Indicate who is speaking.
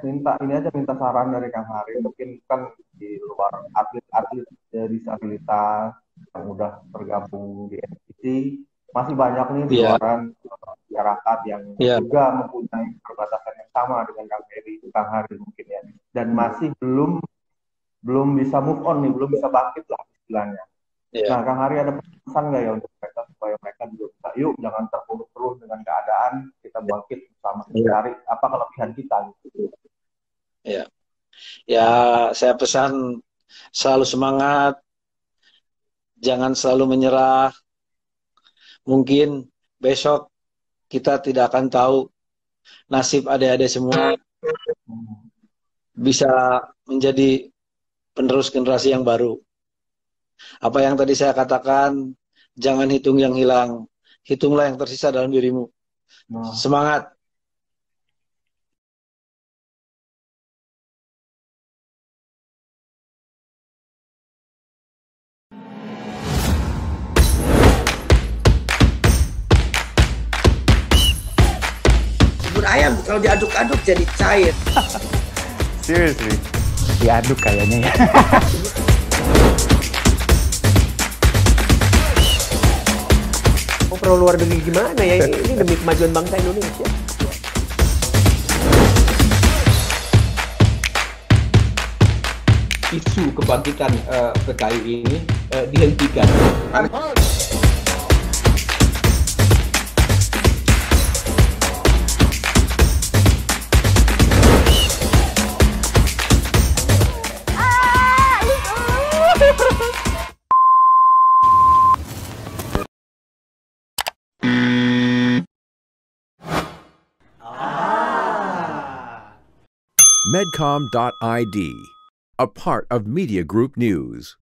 Speaker 1: minta saran dari Kang Hari. Mungkin kan di luar atlet-atlet disabilitas yang udah tergabung di NPC, masih banyak nih di
Speaker 2: Iya,
Speaker 1: luaran masyarakat yang
Speaker 2: iya,
Speaker 1: juga mempunyai perbatasan yang sama dengan Kang Hari mungkin ya, dan masih belum belum bisa move on nih, belum bisa bangkit lah istilahnya.
Speaker 2: iya,
Speaker 1: Nah, Kang Hari ada pesan nggak ya untuk mereka supaya mereka juga bisa, yuk jangan terpuruk terus dengan keadaan, kita bangkit bersama, kita
Speaker 2: iya,
Speaker 1: cari apa kelebihan kita gitu.
Speaker 2: iya. Ya, saya pesan selalu semangat, jangan selalu menyerah. Mungkin besok kita tidak akan tahu nasib adik-adik semua
Speaker 1: Hmm.
Speaker 2: bisa menjadi penerus generasi yang baru. Apa yang tadi saya katakan, jangan hitung yang hilang, hitunglah yang tersisa dalam dirimu.
Speaker 1: Nah,
Speaker 2: Semangat.
Speaker 3: Bubur ayam kalau diaduk-aduk jadi cair.
Speaker 4: Seriously, diaduk kayaknya ya.
Speaker 5: Oh, perlu luar negeri gimana ya? Ini demi kemajuan bangsa Indonesia.
Speaker 6: Isu kebangkitan PKI ini dihentikan.
Speaker 7: Medcom.id, a part of Media Group News.